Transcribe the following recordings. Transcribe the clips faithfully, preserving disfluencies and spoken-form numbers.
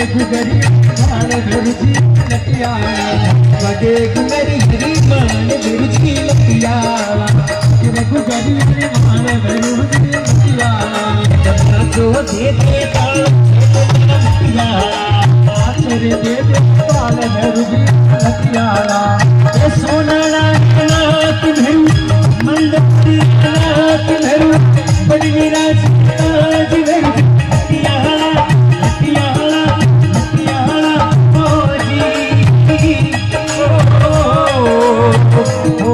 गुगरी मान गुरुजी लटियाला वगे गुगरी हरी मान गुरुजी लटियाला रे गुगरी मान गुरुजी लटियाला जो दे दे ताल लटियाला तेरे दे दे ताल गुरुजी लटियाला ए सोनाला नाथ भरू मंदरी नाथ भरू बड़ी विराज आज भरू लटियाला लटियाला लटियाला ओ जी ओ ओ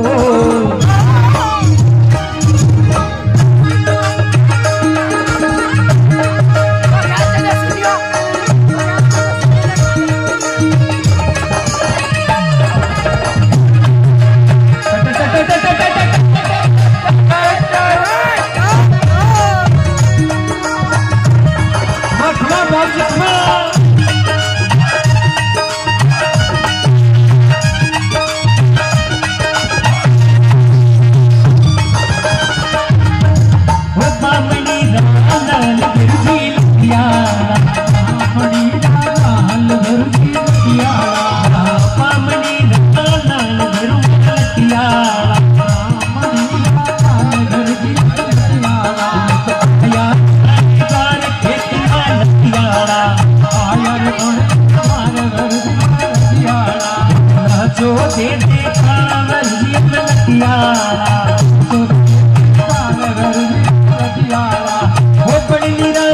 जो दे दे कांवरिया लटियाला जो दे दे कांवरिया लटियाला वो बड़ी